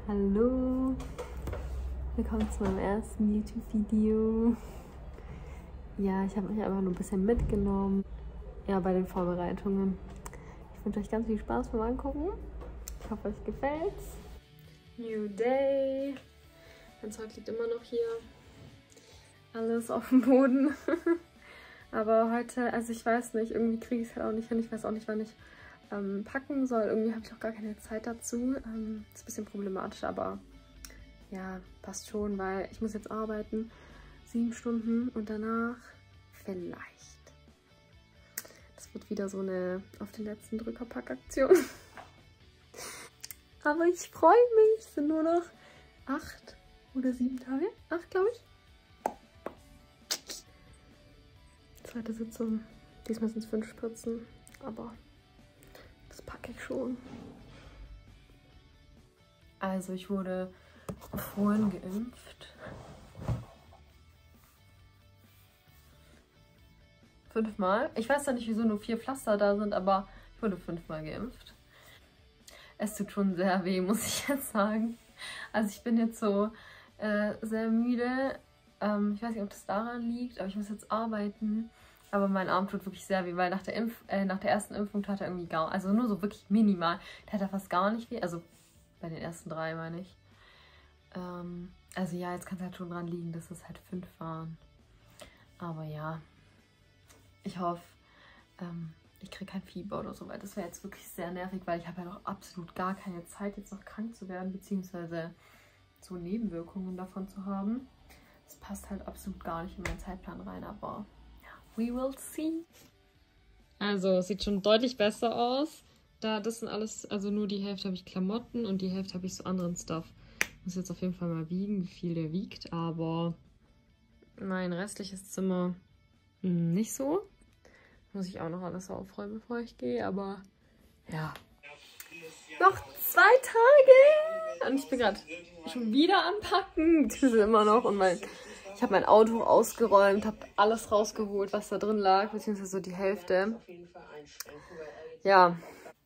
Hallo, willkommen zu meinem ersten YouTube-Video. Ja, ich habe euch einfach nur ein bisschen mitgenommen, ja, bei den Vorbereitungen. Ich wünsche euch ganz viel Spaß beim Angucken. Ich hoffe, euch gefällt's. New Day. Mein Zeug liegt immer noch hier. Alles auf dem Boden. Aber heute, also ich weiß nicht, irgendwie kriege ich es halt auch nicht hin. Ich weiß auch nicht, wann ich packen soll. Irgendwie habe ich auch gar keine Zeit dazu. Ist ein bisschen problematisch, aber ja, passt schon, weil ich muss jetzt arbeiten. 7 Stunden und danach vielleicht. Das wird wieder so eine auf den letzten Drücker Packaktion. Aber ich freue mich. Es sind nur noch 8 oder 7 Tage. 8, glaube ich. Zweite Sitzung. Diesmal sind es 5 Spritzen, aber das packe ich schon. Also ich wurde vorhin geimpft. 5-mal. Ich weiß ja nicht, wieso nur 4 Pflaster da sind, aber ich wurde 5-mal geimpft. Es tut schon sehr weh, muss ich jetzt sagen. Also ich bin jetzt so sehr müde. Ich weiß nicht, ob das daran liegt, aber ich muss jetzt arbeiten. Aber mein Arm tut wirklich sehr weh, weil nach der ersten Impfung tat er irgendwie gar, also nur so wirklich minimal. Der hat er fast gar nicht weh, also bei den ersten 3 meine ich. Also ja, jetzt kann es halt schon dran liegen, dass es halt 5 waren. Aber ja, ich hoffe, ich kriege kein Fieber oder so, weil das wäre jetzt wirklich sehr nervig, weil ich habe ja noch absolut gar keine Zeit, jetzt noch krank zu werden, beziehungsweise so Nebenwirkungen davon zu haben. Das passt halt absolut gar nicht in meinen Zeitplan rein, aber ja, we will see. Also, es sieht schon deutlich besser aus. Das sind alles, also nur die Hälfte habe ich Klamotten und die Hälfte habe ich so anderen Stuff. Ich muss jetzt auf jeden Fall mal wiegen, wie viel der wiegt, aber mein restliches Zimmer nicht so. Muss ich auch noch alles aufräumen, bevor ich gehe, aber ja. Noch 2 Tage! Und ich bin gerade schon wieder am Packen. Das ist immer noch. Und ich habe mein Auto ausgeräumt, habe alles rausgeholt, was da drin lag, beziehungsweise so die Hälfte. Ja.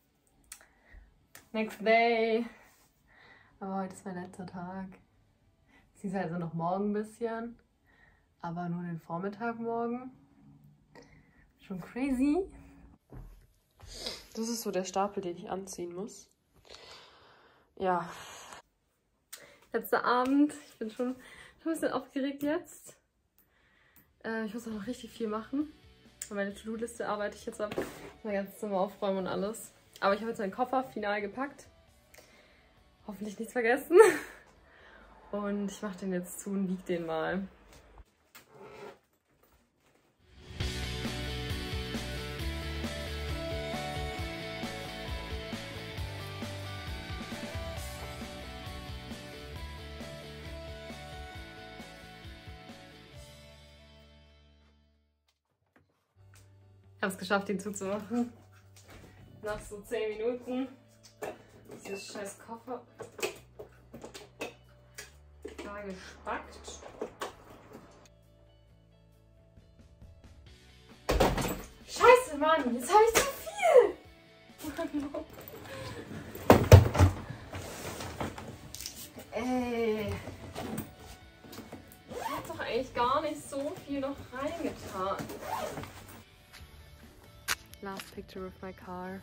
Next day. Aber heute ist mein letzter Tag. Sie ist also noch morgen ein bisschen, aber nur den Vormittag morgen. Schon crazy. Das ist so der Stapel, den ich anziehen muss. Ja. Letzter Abend. Ich bin schon ein bisschen aufgeregt jetzt. Ich muss auch noch richtig viel machen. Meine To-Do-Liste arbeite ich jetzt ab. Mein ganzes Zimmer aufräumen und alles. Aber ich habe jetzt meinen Koffer final gepackt. Hoffentlich nichts vergessen. Und ich mache den jetzt zu und wiege den mal. Ich habe es geschafft, ihn zuzumachen. Nach so 10 Minuten. Dieser scheiß Koffer da gespackt. Scheiße, Mann, jetzt habe ich zu viel! Ey. Ich habe doch eigentlich gar nicht so viel noch reingetan. Last picture of my car.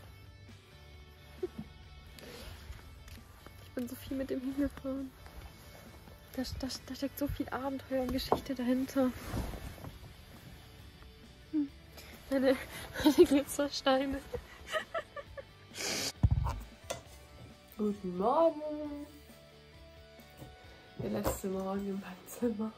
Ich bin so viel mit dem hingefahren. Da steckt so viel Abenteuer und Geschichte dahinter. Meine Glitzersteine. Guten Morgen. Der letzte Morgen in meinem Zimmer.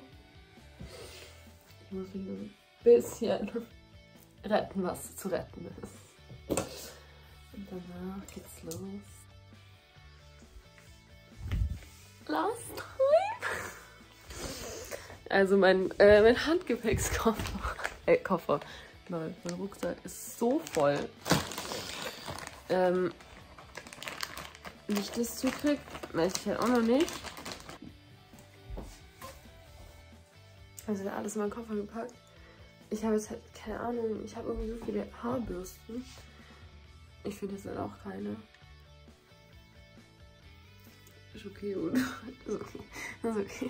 Ich muss mich nur ein bisschen retten, was zu retten ist. Und danach geht's los. Last time. Also mein Handgepäckskoffer. Koffer. Mein Rucksack ist so voll. Wie ich das zukriege, weiß ich halt auch noch nicht. Also alles in meinen Koffer gepackt. Ich habe jetzt halt, keine Ahnung, ich habe irgendwie so viele Haarbürsten. Ich finde, das sind auch keine. Ist okay, oder? Ist okay. Ist okay.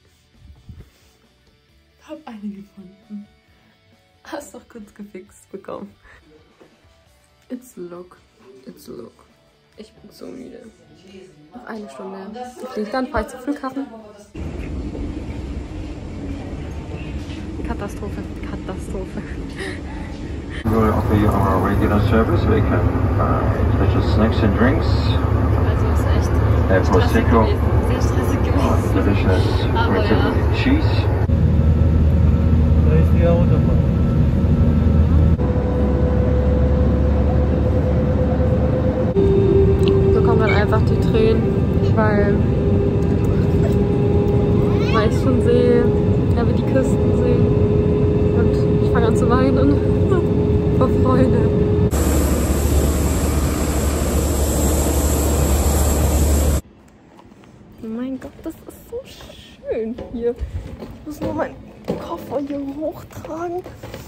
Hab eine gefunden. Hast doch kurz gefixt bekommen. It's a look. It's a look. Ich bin so müde. Noch eine Stunde. Dann fahre ich zum Flughafen. Katastrophe. Katastrophe. We will offer you our regular service. We can special snacks and drinks. Also ist echt Prosecco. Sehr stressig gewesen. Delicious with cheese. Da ist die Autobahn. So kommen dann einfach die Tränen, weil ich schon sehe, ja, wie die Küsten sehen. Und ich fange an zu weinen. Vor Freude. Oh mein Gott, das ist so schön hier. Ich muss nur meinen Koffer hier hochtragen.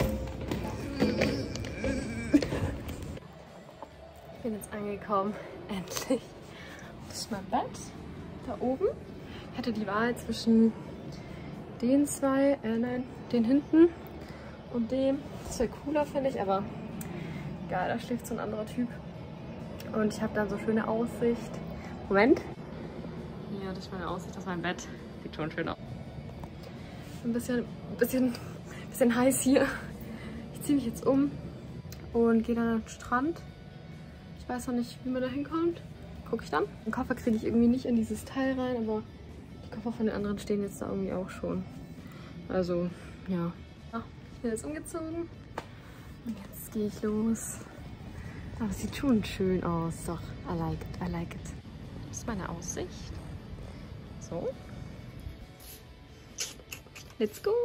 Ich bin jetzt angekommen. Endlich. Das ist mein Bett. Da oben. Ich hatte die Wahl zwischen den zwei, nein, den hinten und dem. Das wäre cooler, finde ich, aber egal, da schläft so ein anderer Typ. Und ich habe dann so schöne Aussicht. Moment. Ja, das ist meine Aussicht aus meinem Bett. Sieht schon schön aus. Ein bisschen heiß hier. Ich ziehe mich jetzt um und gehe dann an den Strand. Ich weiß noch nicht, wie man da hinkommt. Gucke ich dann. Den Koffer kriege ich irgendwie nicht in dieses Teil rein, aber die Koffer von den anderen stehen jetzt da irgendwie auch schon. Also, ja. Ich bin jetzt umgezogen und jetzt gehe ich los. Aber es sieht schon schön aus. Doch, I like it, I like it. Das ist meine Aussicht. So. Let's go.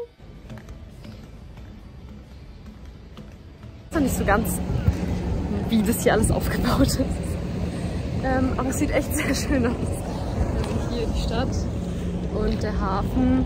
Ich weiß noch nicht so ganz, wie das hier alles aufgebaut ist. Aber es sieht echt sehr schön aus. Also hier die Stadt und der Hafen.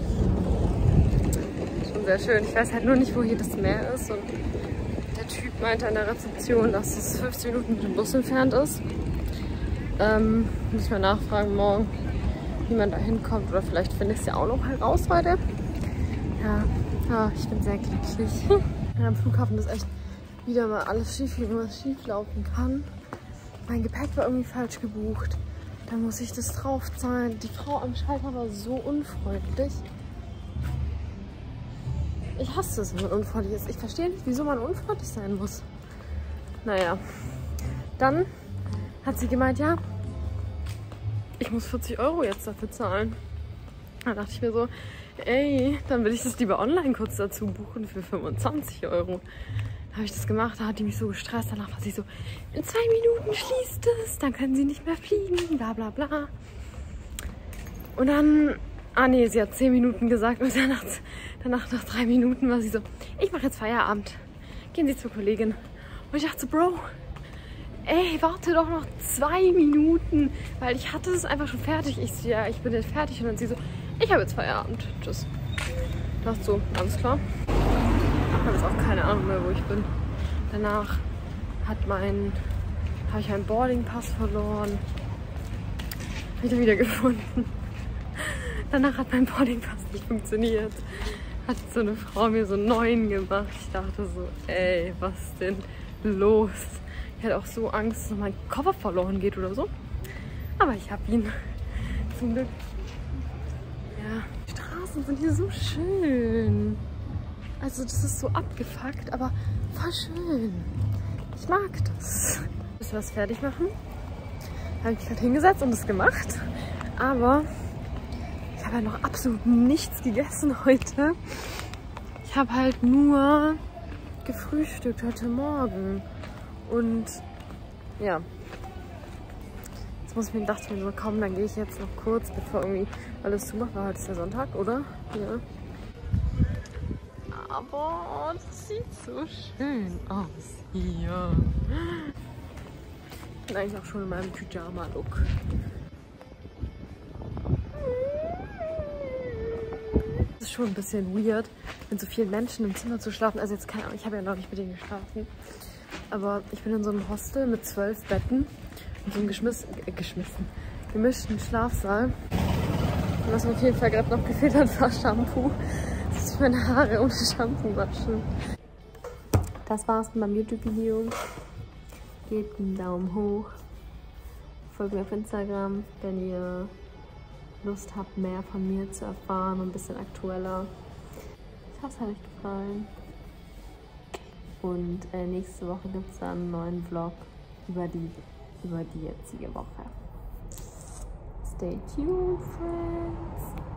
Schon sehr schön. Ich weiß halt nur nicht, wo hier das Meer ist. Und der Typ meinte an der Rezeption, dass es 15 Minuten mit dem Bus entfernt ist. Muss ich mal nachfragen morgen, wie man da hinkommt. Oder vielleicht finde ich es ja auch noch heraus heute. Ja, ich bin sehr glücklich. Am Flughafen ist echt wieder mal alles schief, wie was schief laufen kann. Mein Gepäck war irgendwie falsch gebucht. Da muss ich das draufzahlen. Die Frau am Schalter war so unfreundlich. Ich hasse es, wenn man unfreundlich ist. Ich verstehe nicht, wieso man unfreundlich sein muss. Naja, dann hat sie gemeint, ja, ich muss 40 € jetzt dafür zahlen. Da dachte ich mir so, ey, dann will ich das lieber online kurz dazu buchen für 25 €. Da habe ich das gemacht, da hat die mich so gestresst. Danach war sie so, in 2 Minuten schließt es, dann können sie nicht mehr fliegen, bla bla bla. Und dann, nee, sie hat 10 Minuten gesagt und danach nach 3 Minuten war sie so, ich mache jetzt Feierabend. Gehen Sie zur Kollegin. Und ich dachte so, Bro, ey, warte doch noch 2 Minuten, weil ich hatte es einfach schon fertig. Ich so, ja, ich bin jetzt fertig. Und dann sie so, ich habe jetzt Feierabend. Tschüss. Ich dachte so, alles klar. Ich habe jetzt auch keine Ahnung mehr, wo ich bin. Danach habe ich meinen Boardingpass verloren. Habe ich wieder gefunden. Danach hat mein Boardingpass nicht funktioniert. Hat so eine Frau mir so einen neuen gemacht. Ich dachte so, ey, was denn los? Ich hatte auch so Angst, dass mein Koffer verloren geht oder so. Aber ich habe ihn. Zum Glück. Ja, die Straßen sind hier so schön. Also das ist so abgefuckt, aber voll schön. Ich mag das. Ich muss was fertig machen. Habe ich gerade hingesetzt und das gemacht. Aber ich habe ja noch absolut nichts gegessen heute. Ich habe halt nur gefrühstückt heute Morgen. Und ja, jetzt muss ich mir gedacht haben, so komm, dann gehe ich jetzt noch kurz, bevor irgendwie alles zumacht, weil heute ist ja Sonntag, oder? Ja. Aber das sieht so schön aus hier. Ich bin eigentlich auch schon in meinem Pyjama-Look. Es ist schon ein bisschen weird, mit so vielen Menschen im Zimmer zu schlafen. Also jetzt keine Ahnung, ich habe ja noch nicht mit denen geschlafen. Aber ich bin in so einem Hostel mit 12 Betten und so einem gemischten Schlafsaal. Und was mir auf jeden Fall gerade noch gefehlt hat, war Shampoo. Dass ich meine Haare ohne Shampoo waschen. Das war's mit meinem YouTube-Video. Gebt einen Daumen hoch. Folgt mir auf Instagram, wenn ihr Lust habt, mehr von mir zu erfahren und ein bisschen aktueller. Ich hoffe, es hat euch gefallen. Und nächste Woche gibt es dann einen neuen Vlog über die jetzige Woche. Stay tuned, friends!